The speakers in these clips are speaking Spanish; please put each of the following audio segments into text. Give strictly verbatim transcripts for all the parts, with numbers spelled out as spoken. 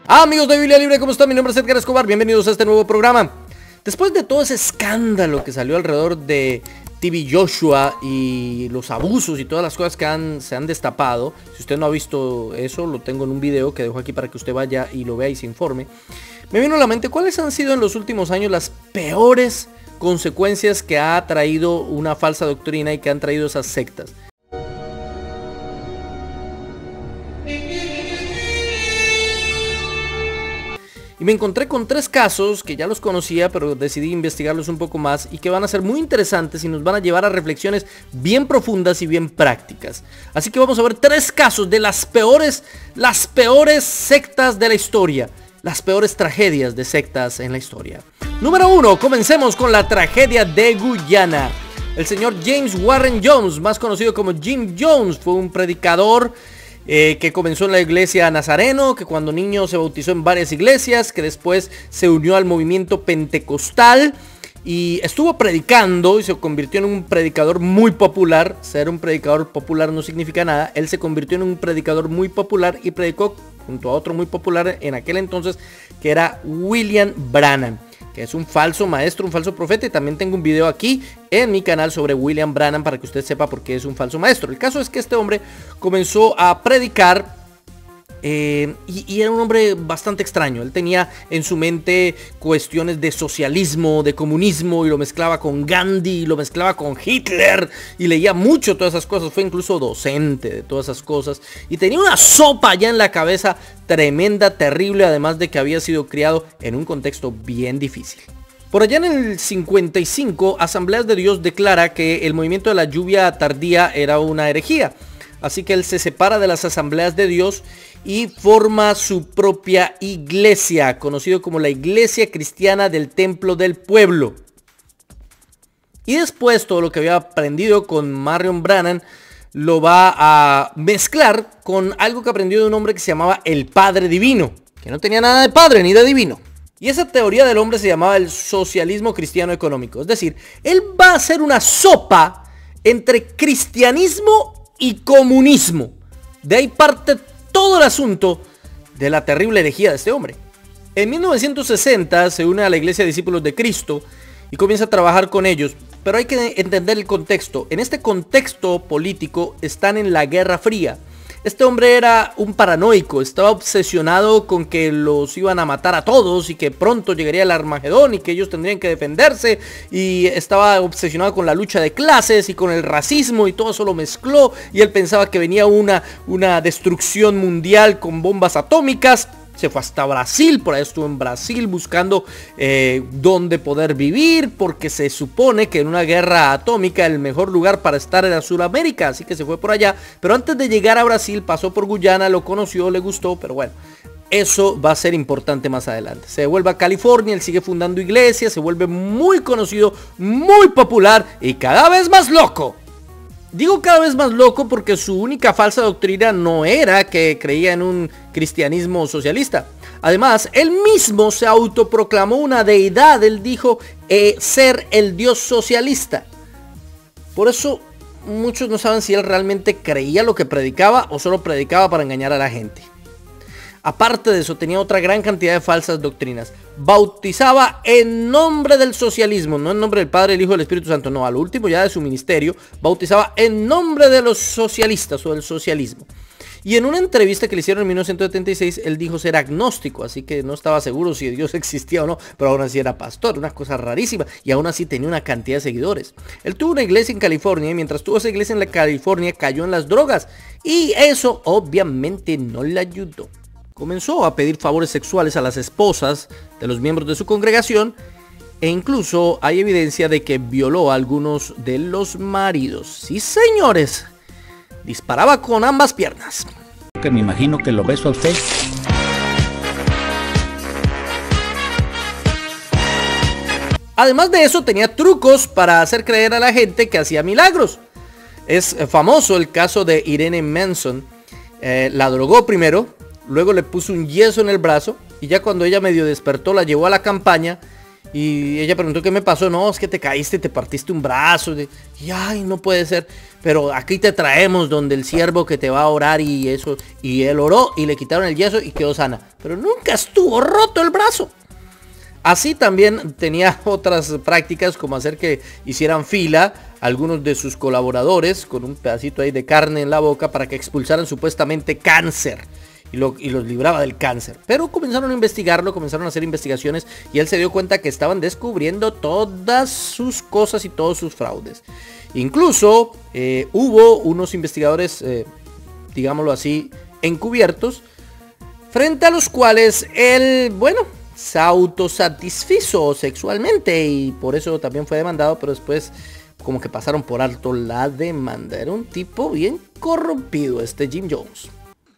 Amigos de Biblia Libre, ¿cómo están? Mi nombre es Edgar Escobar, bienvenidos a este nuevo programa. Después de todo ese escándalo que salió alrededor de T B Joshua y los abusos y todas las cosas que han, se han destapado, si usted no ha visto eso, lo tengo en un video que dejo aquí para que usted vaya y lo vea y se informe. Me vino a la mente cuáles han sido en los últimos años las peores consecuencias que ha traído una falsa doctrina y que han traído esas sectas. Y me encontré con tres casos que ya los conocía, pero decidí investigarlos un poco más y que van a ser muy interesantes y nos van a llevar a reflexiones bien profundas y bien prácticas. Así que vamos a ver tres casos de las peores, las peores sectas de la historia, las peores tragedias de sectas en la historia. Número uno, comencemos con la tragedia de Guyana. El señor James Warren Jones, más conocido como Jim Jones, fue un predicador Eh, que comenzó en la iglesia Nazareno, que cuando niño se bautizó en varias iglesias, que después se unió al movimiento pentecostal y estuvo predicando y se convirtió en un predicador muy popular. Ser un predicador popular no significa nada. Él se convirtió en un predicador muy popular y predicó junto a otro muy popular en aquel entonces, que era William Branham, que es un falso maestro, un falso profeta, y también tengo un video aquí en mi canal sobre William Branham para que usted sepa por qué es un falso maestro. El caso es que este hombre comenzó a predicar eh, y, y era un hombre bastante extraño. Él tenía en su mente cuestiones de socialismo, de comunismo, y lo mezclaba con Gandhi, y lo mezclaba con Hitler, y leía mucho todas esas cosas. Fue incluso docente de todas esas cosas y tenía una sopa ya en la cabeza tremenda, terrible, además de que había sido criado en un contexto bien difícil. Por allá en el cincuenta y cinco, Asambleas de Dios declara que el movimiento de la lluvia tardía era una herejía. Así que él se separa de las Asambleas de Dios y forma su propia iglesia, conocido como la Iglesia Cristiana del Templo del Pueblo. Y después todo lo que había aprendido con Marion Branham lo va a mezclar con algo que aprendió de un hombre que se llamaba el Padre Divino, que no tenía nada de padre ni de divino. Y esa teoría del hombre se llamaba el socialismo cristiano económico. Es decir, él va a hacer una sopa entre cristianismo y comunismo. De ahí parte todo el asunto de la terrible herejía de este hombre. En mil novecientos sesenta se une a la Iglesia de Discípulos de Cristo y comienza a trabajar con ellos. Pero hay que entender el contexto. En este contexto político están en la Guerra Fría. Este hombre era un paranoico, estaba obsesionado con que los iban a matar a todos y que pronto llegaría el Armagedón y que ellos tendrían que defenderse, y estaba obsesionado con la lucha de clases y con el racismo, y todo eso lo mezcló, y él pensaba que venía una, una destrucción mundial con bombas atómicas. Se fue hasta Brasil, por ahí estuvo en Brasil buscando eh, dónde poder vivir, porque se supone que en una guerra atómica el mejor lugar para estar era Sudamérica, así que se fue por allá. Pero antes de llegar a Brasil pasó por Guyana, lo conoció, le gustó, pero bueno, eso va a ser importante más adelante. Se vuelve a California, él sigue fundando iglesias, se vuelve muy conocido, muy popular y cada vez más loco. Digo cada vez más loco porque su única falsa doctrina no era que creía en un cristianismo socialista. Además, él mismo se autoproclamó una deidad. Él dijo eh, ser el Dios socialista. Por eso muchos no saben si él realmente creía lo que predicaba o solo predicaba para engañar a la gente. Aparte de eso, tenía otra gran cantidad de falsas doctrinas. Bautizaba en nombre del socialismo, no en nombre del Padre, el Hijo y el Espíritu Santo. No, al último ya de su ministerio, bautizaba en nombre de los socialistas o del socialismo. Y en una entrevista que le hicieron en mil novecientos setenta y seis, él dijo ser agnóstico, así que no estaba seguro si Dios existía o no, pero aún así era pastor, una cosa rarísima, y aún así tenía una cantidad de seguidores. Él tuvo una iglesia en California, y mientras tuvo esa iglesia en la California, cayó en las drogas, y eso obviamente no le ayudó. Comenzó a pedir favores sexuales a las esposas de los miembros de su congregación, e incluso hay evidencia de que violó a algunos de los maridos. Sí, señores, disparaba con ambas piernas. Que me imagino que lo beso a usted. Además de eso, tenía trucos para hacer creer a la gente que hacía milagros. Es famoso el caso de Irene Manson. Eh, la drogó primero, luego le puso un yeso en el brazo, y ya cuando ella medio despertó la llevó a la campaña Y ella preguntó qué me pasó. No, es que te caíste, te partiste un brazo. Y ay, no puede ser. Pero aquí te traemos donde el siervo que te va a orar y eso. Y él oró y le quitaron el yeso y quedó sana. Pero nunca estuvo roto el brazo. Así también tenía otras prácticas como hacer que hicieran fila algunos de sus colaboradores con un pedacito ahí de carne en la boca para que expulsaran supuestamente cáncer. Y, lo, y los libraba del cáncer. Pero comenzaron a investigarlo, comenzaron a hacer investigaciones y él se dio cuenta que estaban descubriendo todas sus cosas y todos sus fraudes. Incluso eh, hubo unos investigadores, eh, digámoslo así, encubiertos, frente a los cuales él, bueno, se autosatisfizo sexualmente y por eso también fue demandado, pero después como que pasaron por alto la demanda. Era un tipo bien corrompido este Jim Jones.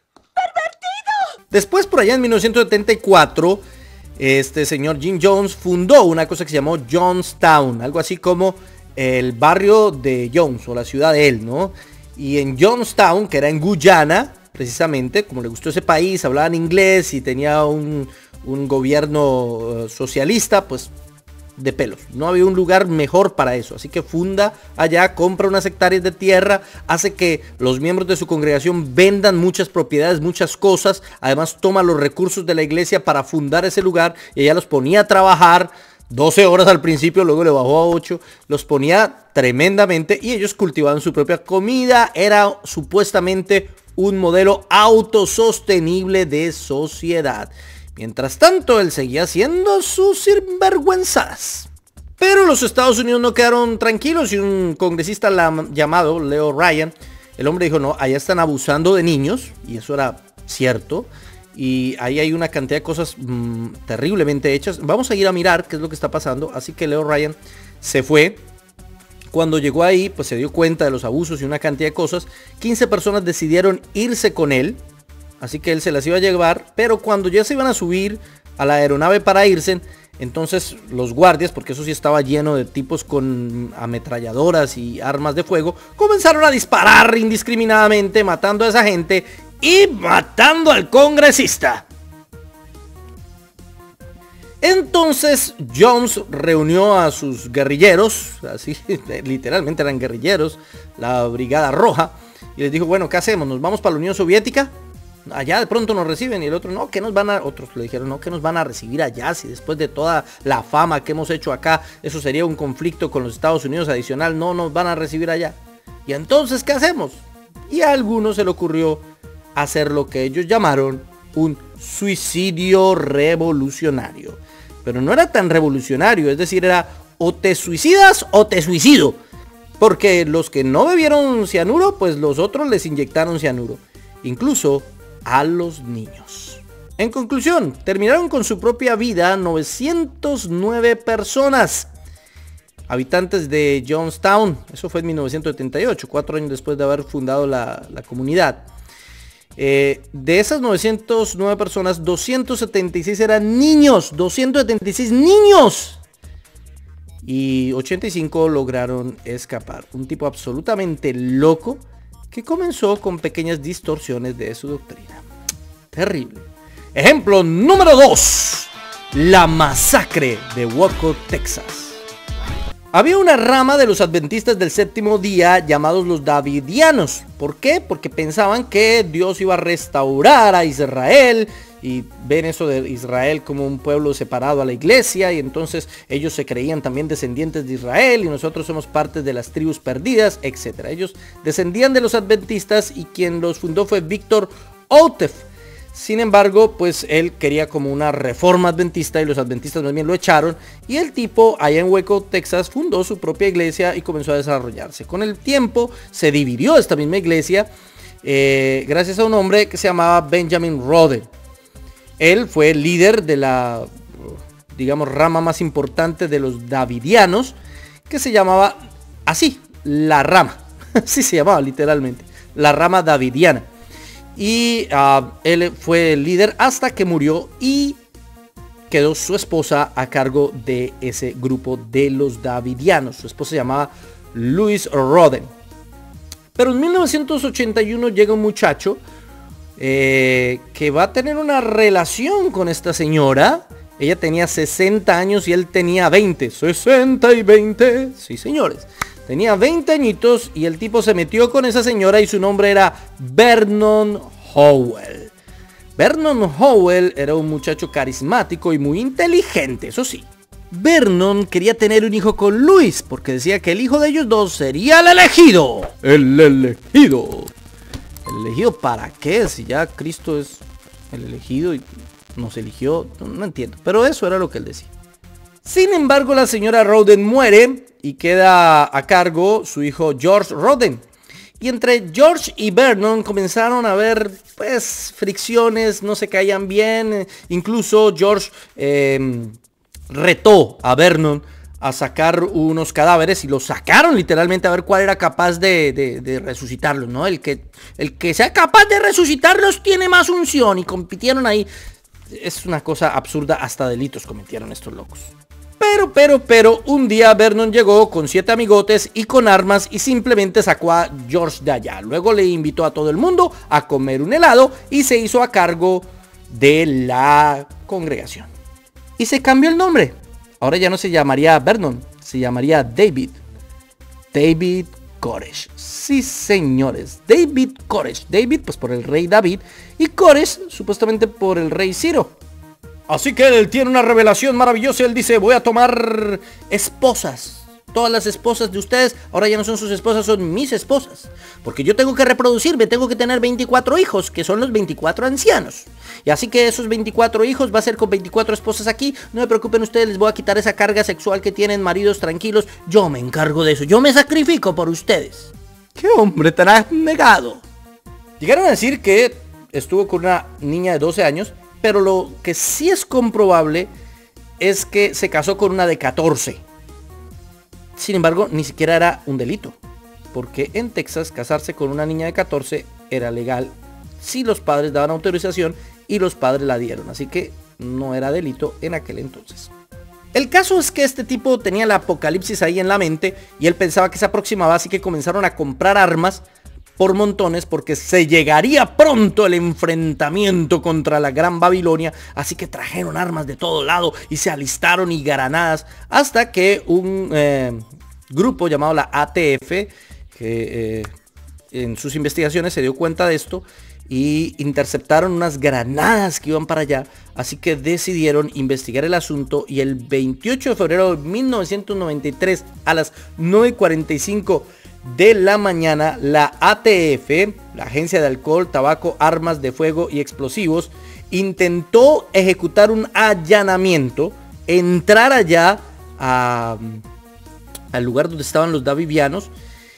Después, por allá en mil novecientos setenta y cuatro, este señor Jim Jones fundó una cosa que se llamó Jonestown, algo así como el barrio de Jones o la ciudad de él, ¿no? Y en Jonestown, que era en Guyana, precisamente, como le gustó ese país, hablaban inglés y tenía un, un gobierno uh, socialista, pues de pelos. No había un lugar mejor para eso. Así que funda allá, compra unas hectáreas de tierra, hace que los miembros de su congregación vendan muchas propiedades, muchas cosas. Además toma los recursos de la iglesia para fundar ese lugar y ella los ponía a trabajar doce horas al principio, luego le bajó a ocho. Los ponía tremendamente y ellos cultivaban su propia comida. Era supuestamente un modelo autosostenible de sociedad. Mientras tanto, él seguía haciendo sus sinvergüenzadas. Pero los Estados Unidos no quedaron tranquilos y un congresista llamado Leo Ryan, el hombre dijo, no, allá están abusando de niños, y eso era cierto, y ahí hay una cantidad de cosas mmm, terriblemente hechas. Vamos a ir a mirar qué es lo que está pasando. Así que Leo Ryan se fue. Cuando llegó ahí, pues se dio cuenta de los abusos y una cantidad de cosas. quince personas decidieron irse con él. Así que él se las iba a llevar, pero cuando ya se iban a subir a la aeronave para irse, entonces los guardias, porque eso sí estaba lleno de tipos con ametralladoras y armas de fuego, comenzaron a disparar indiscriminadamente, matando a esa gente y matando al congresista. Entonces Jones reunió a sus guerrilleros, así literalmente eran guerrilleros, la Brigada Roja, y les dijo, bueno, ¿qué hacemos? ¿Nos vamos para la Unión Soviética? Allá de pronto nos reciben. Y el otro, no, que nos van a, otros le dijeron, no, que nos van a recibir allá, si después de toda la fama que hemos hecho acá, eso sería un conflicto con los Estados Unidos adicional, no nos van a recibir allá. Y entonces, ¿qué hacemos? Y a algunos se le ocurrió hacer lo que ellos llamaron un suicidio revolucionario. Pero no era tan revolucionario, es decir, era o te suicidas o te suicido. Porque los que no bebieron cianuro, pues los otros les inyectaron cianuro. Incluso a los niños. En conclusión, terminaron con su propia vida novecientas nueve personas, habitantes de Jonestown. Eso fue en mil novecientos setenta y ocho, cuatro años después de haber fundado la, la comunidad. Eh, de esas novecientas nueve personas, doscientos setenta y seis eran niños. doscientos setenta y seis niños. Y ochenta y cinco lograron escapar. Un tipo absolutamente loco que comenzó con pequeñas distorsiones de su doctrina. Terrible. Ejemplo número dos. La masacre de Waco, Texas. Había una rama de los adventistas del séptimo día llamados los davidianos. ¿Por qué? Porque pensaban que Dios iba a restaurar a Israel y ven eso de Israel como un pueblo separado a la iglesia, y entonces ellos se creían también descendientes de Israel y nosotros somos parte de las tribus perdidas, etcétera. Ellos descendían de los adventistas y quien los fundó fue Víctor Outef. Sin embargo, pues él quería como una reforma adventista y los adventistas más bien lo echaron, y el tipo allá en Waco, Texas, fundó su propia iglesia y comenzó a desarrollarse. Con el tiempo se dividió esta misma iglesia eh, gracias a un hombre que se llamaba Benjamin Rode. Él fue el líder de la, digamos, rama más importante de los davidianos, que se llamaba así, la rama. Así se llamaba literalmente, la rama davidiana. Y uh, él fue el líder hasta que murió y quedó su esposa a cargo de ese grupo de los davidianos. Su esposa se llamaba Louis Roden. Pero en mil novecientos ochenta y uno llega un muchacho Eh, que va a tener una relación con esta señora Ella tenía sesenta años y él tenía veinte. sesenta y veinte. Sí, señores. Tenía veinte añitos y el tipo se metió con esa señora y su nombre era Vernon Howell. Vernon Howell era un muchacho carismático y muy inteligente, eso sí. Vernon quería tener un hijo con Luis porque decía que el hijo de ellos dos sería el elegido. El elegido. ¿El elegido para qué? Si ya Cristo es el elegido y nos eligió, no, no entiendo. Pero eso era lo que él decía. Sin embargo, la señora Roden muere y queda a cargo su hijo George Roden. Y entre George y Vernon comenzaron a haber pues fricciones, no se caían bien. Incluso George eh, retó a Vernon a sacar unos cadáveres y los sacaron literalmente a ver cuál era capaz de, de, de resucitarlos, ¿no? El que, el que sea capaz de resucitarlos tiene más unción y compitieron ahí. Es una cosa absurda, hasta delitos cometieron estos locos. Pero, pero, pero, un día Vernon llegó con siete amigotes y con armas y simplemente sacó a George de allá. Luego le invitó a todo el mundo a comer un helado y se hizo a cargo de la congregación. Y se cambió el nombre. Ahora ya no se llamaría Vernon, se llamaría David. David Koresh. Sí, señores. David Koresh. David, pues por el rey David. Y Koresh, supuestamente por el rey Ciro. Así que él tiene una revelación maravillosa. Él dice, voy a tomar esposas. Todas las esposas de ustedes ahora ya no son sus esposas, son mis esposas. Porque yo tengo que reproducirme, tengo que tener veinticuatro hijos, que son los veinticuatro ancianos. Y así que esos veinticuatro hijos va a ser con veinticuatro esposas aquí. No me preocupen ustedes, les voy a quitar esa carga sexual que tienen, maridos tranquilos. Yo me encargo de eso, yo me sacrifico por ustedes. ¡Qué hombre tan abnegado! Llegaron a decir que estuvo con una niña de doce años, pero lo que sí es comprobable es que se casó con una de catorce. Sin embargo, ni siquiera era un delito, porque en Texas casarse con una niña de catorce era legal si los padres daban autorización y los padres la dieron, así que no era delito en aquel entonces. El caso es que este tipo tenía el apocalipsis ahí en la mente y él pensaba que se aproximaba, así que comenzaron a comprar armas por montones porque se llegaría pronto el enfrentamiento contra la Gran Babilonia, así que trajeron armas de todo lado y se alistaron y granadas hasta que un eh, grupo llamado la A T F que eh, en sus investigaciones se dio cuenta de esto y interceptaron unas granadas que iban para allá, así que decidieron investigar el asunto y el veintiocho de febrero de mil novecientos noventa y tres a las nueve y cuarenta y cinco de la mañana, la A T F, la Agencia de Alcohol, Tabaco, Armas de Fuego y Explosivos, intentó ejecutar un allanamiento, entrar allá a, al lugar donde estaban los davidianos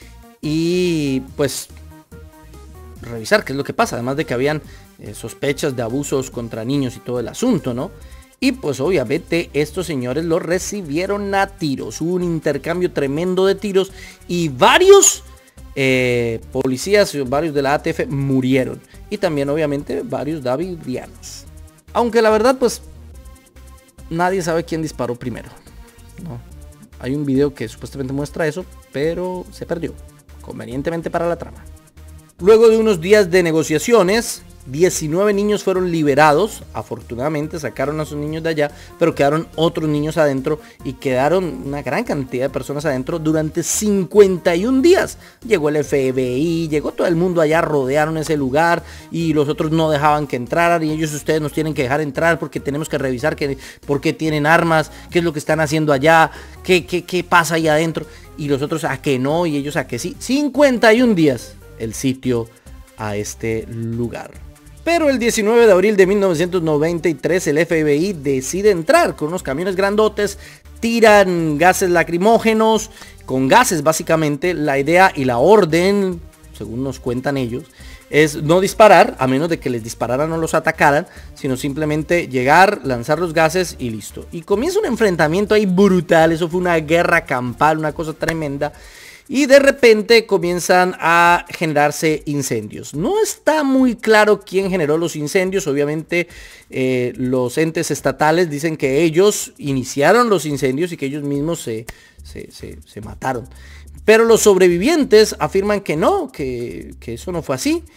y pues revisar qué es lo que pasa, además de que habían eh, sospechas de abusos contra niños y todo el asunto, ¿no? Y pues obviamente estos señores lo recibieron a tiros. Hubo un intercambio tremendo de tiros y varios eh, policías, varios de la A T F murieron. Y también obviamente varios davidianos. Aunque la verdad pues nadie sabe quién disparó primero, ¿no? Hay un video que supuestamente muestra eso, pero se perdió, convenientemente para la trama. Luego de unos días de negociaciones, diecinueve niños fueron liberados. Afortunadamente sacaron a sus niños de allá, pero quedaron otros niños adentro y quedaron una gran cantidad de personas adentro durante cincuenta y un días. Llegó el F B I, llegó todo el mundo allá, rodearon ese lugar y los otros no dejaban que entraran y ellos, ustedes nos tienen que dejar entrar porque tenemos que revisar que, por qué tienen armas, qué es lo que están haciendo allá, qué, qué, qué pasa ahí adentro. Y los otros a que no y ellos a que sí. cincuenta y un días el sitio a este lugar. Pero el diecinueve de abril de mil novecientos noventa y tres el F B I decide entrar con unos camiones grandotes, tiran gases lacrimógenos, con gases básicamente. La idea y la orden, según nos cuentan ellos, es no disparar, a menos de que les dispararan o los atacaran, sino simplemente llegar, lanzar los gases y listo. Y comienza un enfrentamiento ahí brutal, eso fue una guerra campal, una cosa tremenda. Y de repente comienzan a generarse incendios. No está muy claro quién generó los incendios. Obviamente eh, los entes estatales dicen que ellos iniciaron los incendios y que ellos mismos se, se, se, se mataron. Pero los sobrevivientes afirman que no, que, que eso no fue así.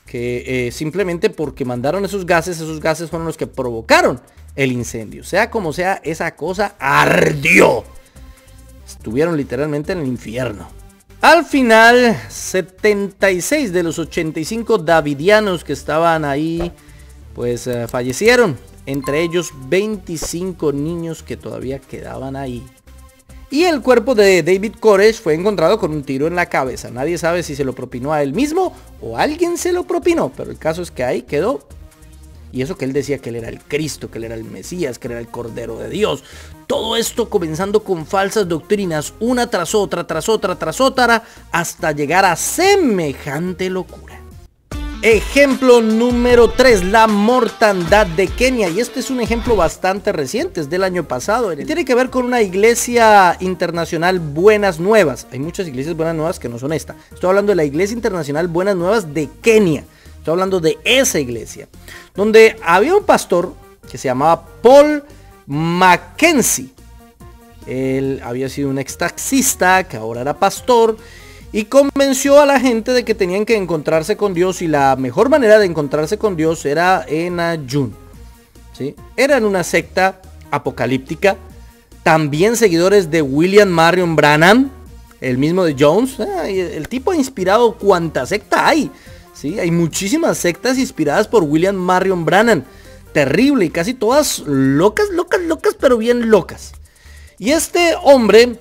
que eh, simplemente porque mandaron esos gases, esos gases fueron los que provocaron el incendio. Sea como sea, esa cosa ardió. Estuvieron literalmente en el infierno. Al final, setenta y seis de los ochenta y cinco davidianos que estaban ahí, pues uh, fallecieron. Entre ellos veinticinco niños que todavía quedaban ahí. Y el cuerpo de David Koresh fue encontrado con un tiro en la cabeza. Nadie sabe si se lo propinó a él mismo o alguien se lo propinó. Pero el caso es que ahí quedó. Y eso que él decía que él era el Cristo, que él era el Mesías, que él era el Cordero de Dios. Todo esto comenzando con falsas doctrinas, una tras otra, tras otra, tras otra, hasta llegar a semejante locura. Ejemplo número tres, la mortandad de Kenia. Y este es un ejemplo bastante reciente, es del año pasado. Tiene que ver con una iglesia internacional Buenas Nuevas. Hay muchas iglesias Buenas Nuevas que no son esta. Estoy hablando de la iglesia internacional Buenas Nuevas de Kenia. Estoy hablando de esa iglesia, donde había un pastor que se llamaba Paul Mackenzie. Él había sido un ex taxista, que ahora era pastor, y convenció a la gente de que tenían que encontrarse con Dios, y la mejor manera de encontrarse con Dios era en ayuno. ¿Sí? Eran una secta apocalíptica, también seguidores de William Marion Branham, el mismo de Jones. El tipo ha inspirado cuánta secta hay. ¿Sí? Hay muchísimas sectas inspiradas por William Marion Branham. Terrible, y casi todas locas, locas, locas, pero bien locas. Y este hombre,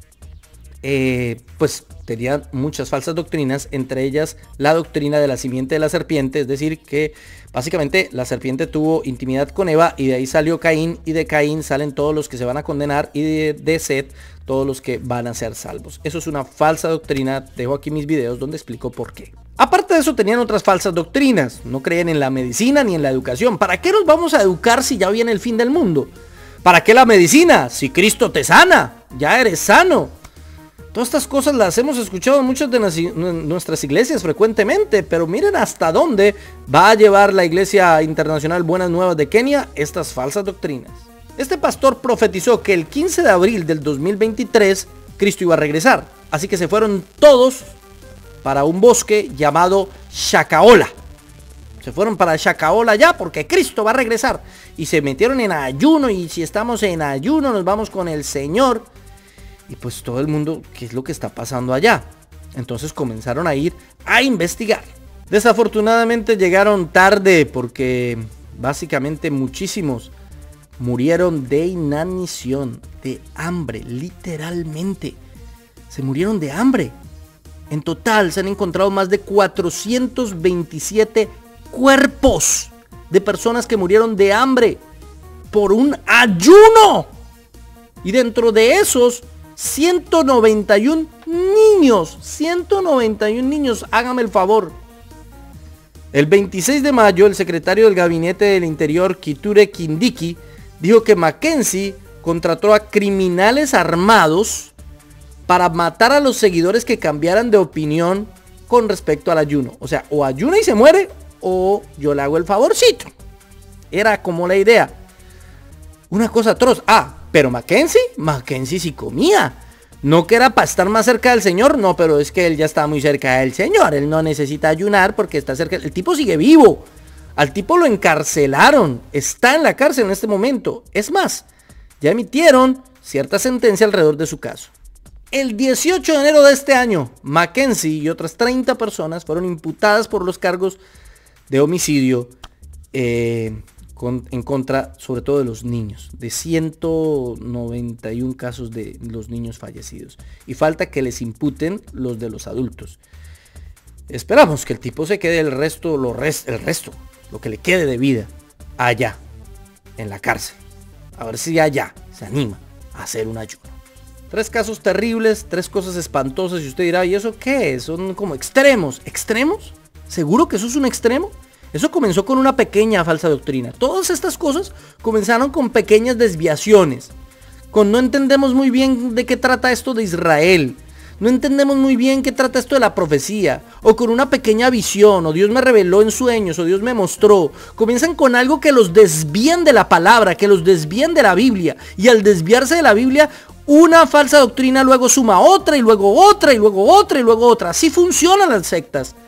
eh, pues tenía muchas falsas doctrinas, entre ellas la doctrina de la simiente de la serpiente, es decir, que básicamente la serpiente tuvo intimidad con Eva y de ahí salió Caín, y de Caín salen todos los que se van a condenar, y de, de Set todos los que van a ser salvos. Eso es una falsa doctrina. Dejo aquí mis videos donde explico por qué. Aparte de eso, tenían otras falsas doctrinas. No creían en la medicina ni en la educación. ¿Para qué nos vamos a educar si ya viene el fin del mundo? ¿Para qué la medicina? Si Cristo te sana, ya eres sano. Todas estas cosas las hemos escuchado en muchas de nuestras iglesias frecuentemente, pero miren hasta dónde va a llevar la Iglesia Internacional Buenas Nuevas de Kenia estas falsas doctrinas. Este pastor profetizó que el quince de abril del dos mil veintitrés Cristo iba a regresar, así que se fueron todos para un bosque llamado Shacaola. Se fueron para Shacaola ya porque Cristo va a regresar, y se metieron en ayuno, y si estamos en ayuno nos vamos con el Señor. Y pues todo el mundo, ¿qué es lo que está pasando allá? Entonces comenzaron a ir a investigar. Desafortunadamente llegaron tarde porque básicamente muchísimos murieron de inanición, de hambre, literalmente. Se murieron de hambre. En total se han encontrado más de cuatrocientos veintisiete cuerpos de personas que murieron de hambre por un ayuno. Y dentro de esos, ciento noventa y uno niños, ciento noventa y uno niños, hágame el favor. El veintiséis de mayo, el secretario del Gabinete del Interior, Kithure Kindiki, dijo que Mackenzie contrató a criminales armados para matar a los seguidores que cambiaran de opinión con respecto al ayuno. O sea, o ayuna y se muere, o yo le hago el favorcito. Era como la idea. Una cosa atroz. Ah, pero Mackenzie, Mackenzie sí comía. No que era para estar más cerca del Señor, no, pero es que él ya está muy cerca del Señor. Él no necesita ayunar porque está cerca. El tipo sigue vivo. Al tipo lo encarcelaron. Está en la cárcel en este momento. Es más, ya emitieron cierta sentencia alrededor de su caso. El dieciocho de enero de este año, Mackenzie y otras treinta personas fueron imputadas por los cargos de homicidio eh, con, en contra, sobre todo de los niños, de ciento noventa y uno casos de los niños fallecidos. Y falta que les imputen los de los adultos. Esperamos que el tipo se quede el resto, lo res, el resto, lo que le quede de vida, allá, en la cárcel. A ver si allá se anima a hacer un ayuno. Tres casos terribles, tres cosas espantosas, y usted dirá, ¿y eso qué es? Son como extremos. ¿Extremos? ¿Seguro que eso es un extremo? Eso comenzó con una pequeña falsa doctrina. Todas estas cosas comenzaron con pequeñas desviaciones. Con no entendemos muy bien de qué trata esto de Israel. No entendemos muy bien qué trata esto de la profecía. O con una pequeña visión, o Dios me reveló en sueños, o Dios me mostró. Comienzan con algo que los desvían de la palabra, que los desvían de la Biblia. Y al desviarse de la Biblia, una falsa doctrina luego suma otra, y luego otra, y luego otra, y luego otra. Así funcionan las sectas.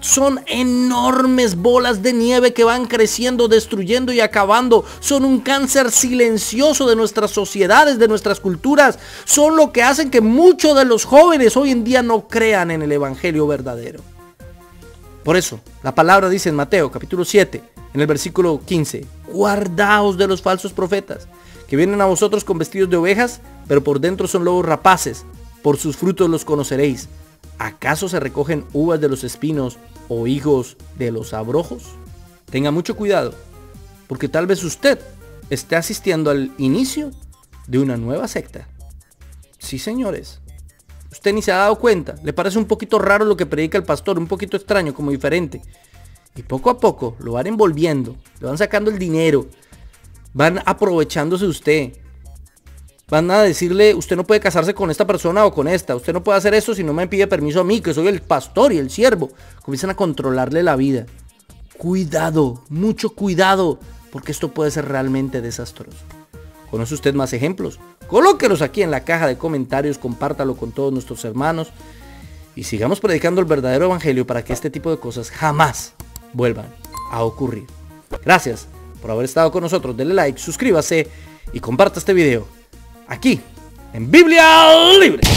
Son enormes bolas de nieve que van creciendo, destruyendo y acabando. Son un cáncer silencioso de nuestras sociedades, de nuestras culturas. Son lo que hacen que muchos de los jóvenes hoy en día no crean en el evangelio verdadero. Por eso, la palabra dice en Mateo capítulo siete, en el versículo quince, guardaos de los falsos profetas, que vienen a vosotros con vestidos de ovejas, pero por dentro son lobos rapaces. Por sus frutos los conoceréis. ¿Acaso se recogen uvas de los espinos o higos de los abrojos? Tenga mucho cuidado, porque tal vez usted esté asistiendo al inicio de una nueva secta. Sí, señores. Usted ni se ha dado cuenta. Le parece un poquito raro lo que predica el pastor, un poquito extraño, como diferente. Y poco a poco lo van envolviendo, le van sacando el dinero, van aprovechándose de usted. Van a decirle, usted no puede casarse con esta persona o con esta. Usted no puede hacer eso si no me pide permiso a mí, que soy el pastor y el siervo. Comienzan a controlarle la vida. Cuidado, mucho cuidado, porque esto puede ser realmente desastroso. ¿Conoce usted más ejemplos? Colóquelos aquí en la caja de comentarios, compártalo con todos nuestros hermanos. Y sigamos predicando el verdadero evangelio para que este tipo de cosas jamás vuelvan a ocurrir. Gracias por haber estado con nosotros. Denle like, suscríbase y comparta este video. Aquí, en Biblia Libre.